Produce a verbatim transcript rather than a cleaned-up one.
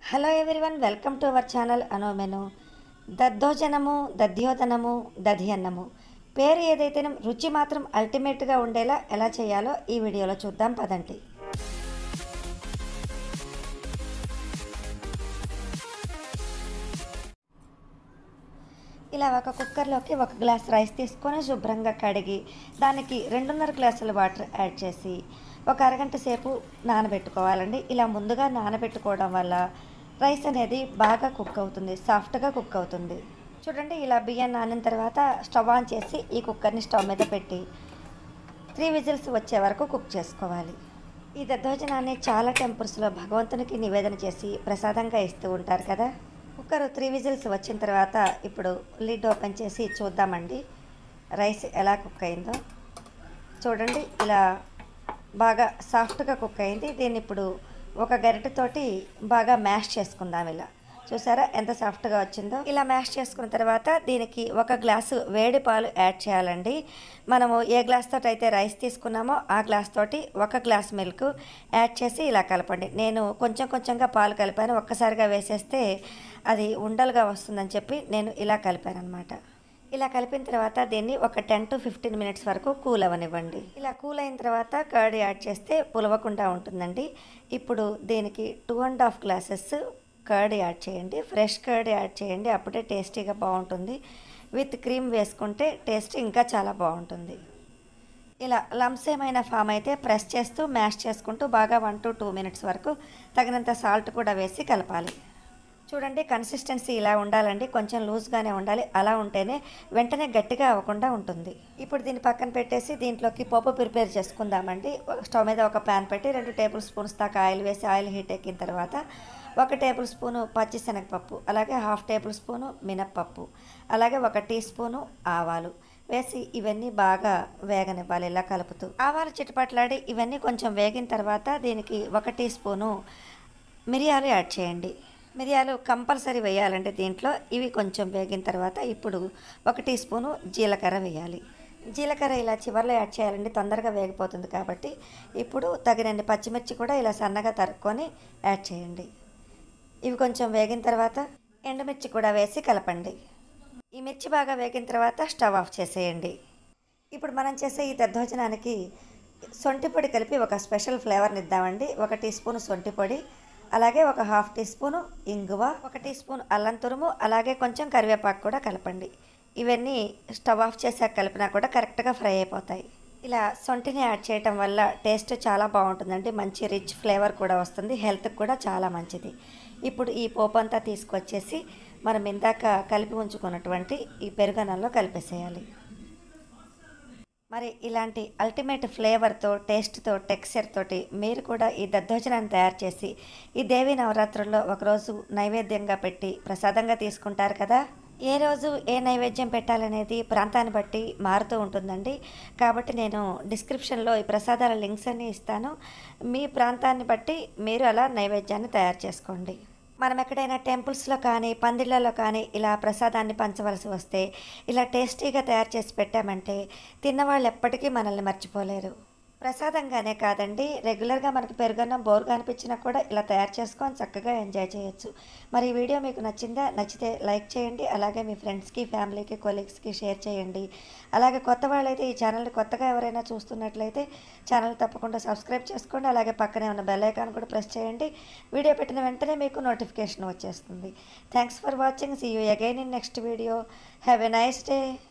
Hello everyone, welcome to our channel అనో మెను. దద్దోజనము, దధ్యోదనము, దధియన్నము పేరు ఏదైతేనే రుచి మాత్రం అల్టిమేట్గా ఉండేలా ఎలా చేయాలో ఈ వీడియోలో చూద్దాం పదండి. ఇలా ఒక కుక్కర్లోకి ఒక గ్లాస్ రైస్ తీసుకొని శుభ్రంగా కడిగి దానికి రెండున్నర గ్లాసుల వాటర్ యాడ్ చేసి ఒక అరగంట సేపు నానబెట్టుకోవాలండి. ఇలా ముందుగా నానబెట్టుకోవడం వల్ల రైస్ అనేది బాగా కుక్ అవుతుంది, సాఫ్ట్గా కుక్ అవుతుంది. చూడండి, ఇలా బియ్యం నానిన తర్వాత స్టవ్ ఆన్ చేసి ఈ కుక్కర్ని స్టవ్ మీద పెట్టి త్రీ విజిల్స్ వచ్చే వరకు కుక్ చేసుకోవాలి. ఈ దద్దోజనాన్ని చాలా టెంపుల్స్లో భగవంతునికి నివేదన చేసి ప్రసాదంగా ఇస్తూ ఉంటారు కదా. కుక్కర్ త్రీ విజిల్స్ వచ్చిన తర్వాత ఇప్పుడు లిడ్ ఓపెన్ చేసి చూద్దామండి రైస్ ఎలా కుక్ అయిందో. చూడండి, ఇలా బాగా సాఫ్ట్గా కుక్ అయింది. దీన్ని ఇప్పుడు ఒక గరిటెతోటి బాగా మ్యాష్ చేసుకుందాం. ఇలా చూసారా ఎంత సాఫ్ట్గా వచ్చిందో. ఇలా మ్యాష్ చేసుకున్న తర్వాత దీనికి ఒక గ్లాసు వేడి పాలు యాడ్ చేయాలండి. మనము ఏ గ్లాస్ తోటి అయితే రైస్ తీసుకున్నామో ఆ గ్లాస్ తోటి ఒక గ్లాస్ మిల్క్ యాడ్ చేసి ఇలా కలపండి. నేను కొంచెం కొంచెంగా పాలు కలిపాను, ఒక్కసారిగా వేసేస్తే అది ఉండలుగా వస్తుందని చెప్పి నేను ఇలా కలిపాను అనమాట. ఇలా కలిపిన తర్వాత దీన్ని ఒక టెన్ టు ఫిఫ్టీన్ మినిట్స్ వరకు కూల్ అవ్వనివ్వండి. ఇలా కూల్ అయిన తర్వాత కర్డ్ యాడ్ చేస్తే పులవకుండా ఉంటుందండి. ఇప్పుడు దీనికి two and half glasses curd add చేయండి. ఫ్రెష్ కర్డ్ యాడ్ చేయండి, అప్పుడే టేస్టీగా బాగుంటుంది. విత్ క్రీమ్ వేసుకుంటే టేస్ట్ ఇంకా చాలా బాగుంటుంది. ఇలా లమ్స్ ఏమైనా ఫామ్ అయితే ప్రెస్ చేస్తూ మ్యాష్ చేసుకుంటూ బాగా వన్ టు టూ మినిట్స్ వరకు తగినంత సాల్ట్ కూడా వేసి కలపాలి. చూడండి, కన్సిస్టెన్సీ ఇలా ఉండాలండి, కొంచెం లూజ్గానే ఉండాలి. అలా ఉంటేనే వెంటనే గట్టిగా అవ్వకుండా ఉంటుంది. ఇప్పుడు దీన్ని పక్కన పెట్టేసి దీంట్లోకి పోపు ప్రిపేర్ చేసుకుందామండి. స్టవ్ మీద ఒక ప్యాన్ పెట్టి రెండు టేబుల్ స్పూన్స్ దాకా ఆయిల్ వేసి ఆయిల్ హీట్ ఎక్కిన తర్వాత ఒక టేబుల్ స్పూను పచ్చిశనగపప్పు, అలాగే హాఫ్ టేబుల్ స్పూను మినప్పప్పు, అలాగే ఒక టీ స్పూను ఆవాలు వేసి ఇవన్నీ బాగా వేగనివ్వాలి. ఇలా కలుపుతూ ఆవాలు చిటపట్లాడి ఇవన్నీ కొంచెం వేగిన తర్వాత దీనికి ఒక టీ స్పూను మిరియాలు యాడ్ చేయండి. మిరియాలు కంపల్సరీ వేయాలంటే దీంట్లో. ఇవి కొంచెం వేగిన తర్వాత ఇప్పుడు ఒక టీ స్పూను జీలకర్ర వేయాలి. జీలకర్ర ఇలా చివర్లో యాడ్ చేయాలండి, తొందరగా వేగిపోతుంది కాబట్టి. ఇప్పుడు తగినన్ని పచ్చిమిర్చి కూడా ఇలా సన్నగా తరుక్కొని యాడ్ చేయండి. ఇవి కొంచెం వేగిన తర్వాత ఎండుమిర్చి కూడా వేసి కలపండి. ఈ మిర్చి బాగా వేగిన తర్వాత స్టవ్ ఆఫ్ చేసేయండి. ఇప్పుడు మనం చేసే ఈ దద్దోజనానికి సొంటి పొడి కలిపి ఒక స్పెషల్ ఫ్లేవర్ని ఇద్దామండి. ఒక టీ స్పూను సొంటి పొడి, అలాగే ఒక హాఫ్ టీ స్పూను ఇంగువ, ఒక టీ స్పూన్ అల్లం తురుము, అలాగే కొంచెం కరివేపాకు కూడా కలపండి. ఇవన్నీ స్టవ్ ఆఫ్ చేసాక కలిపినా కూడా కరెక్ట్గా ఫ్రై అయిపోతాయి. ఇలా సొంటిని యాడ్ చేయటం వల్ల టేస్ట్ చాలా బాగుంటుందండి, మంచి రిచ్ ఫ్లేవర్ కూడా వస్తుంది, హెల్త్కి కూడా చాలా మంచిది. ఇప్పుడు ఈ పోపు అంతా తీసుకొచ్చేసి మనం ఇందాక కలిపి ఉంచుకున్నటువంటి ఈ పెరుగన్నంలో కలిపేసేయాలి. మరి ఇలాంటి అల్టిమేట్ ఫ్లేవర్తో, టేస్ట్తో, టెక్స్చర్ తోటి మీరు కూడా ఈ దద్దోజనాన్ని తయారు చేసి ఈ దేవి నవరాత్రుల్లో ఒకరోజు నైవేద్యంగా పెట్టి ప్రసాదంగా తీసుకుంటారు కదా. ఏ రోజు ఏ నైవేద్యం పెట్టాలనేది ప్రాంతాన్ని బట్టి మారుతూ ఉంటుందండి. కాబట్టి నేను డిస్క్రిప్షన్లో ఈ ప్రసాదాల లింక్స్ అన్నీ ఇస్తాను. మీ ప్రాంతాన్ని బట్టి మీరు అలా నైవేద్యాన్ని తయారు చేసుకోండి. మనం ఎక్కడైనా టెంపుల్స్లో కానీ పందిళ్ళలో కానీ ఇలా ప్రసాదాన్ని పంచవలసి వస్తే ఇలా టేస్టీగా తయారు చేసి పెట్టామంటే తిన్నవాళ్ళు ఎప్పటికీ మనల్ని మర్చిపోలేరు. ప్రసాదంగానే కాదండి, రెగ్యులర్గా మనకి పెరుగన్నం బోర్గా అనిపించినా కూడా ఇలా తయారు చేసుకొని చక్కగా ఎంజాయ్ చేయొచ్చు. మరి ఈ వీడియో మీకు నచ్చిందా? నచ్చితే లైక్ చేయండి, అలాగే మీ ఫ్రెండ్స్కి, ఫ్యామిలీకి, కొలీగ్స్కి షేర్ చేయండి. అలాగే కొత్త వాళ్ళైతే ఈ ఛానల్ని కొత్తగా ఎవరైనా చూస్తున్నట్లయితే ఛానల్ తప్పకుండా సబ్స్క్రైబ్ చేసుకోండి. అలాగే పక్కనే ఉన్న బెల్ ఐకాన్ కూడా ప్రెస్ చేయండి. వీడియో పెట్టిన వెంటనే మీకు నోటిఫికేషన్ వచ్చేస్తుంది. Thanks for watching. See you again in next video. Have a nice day.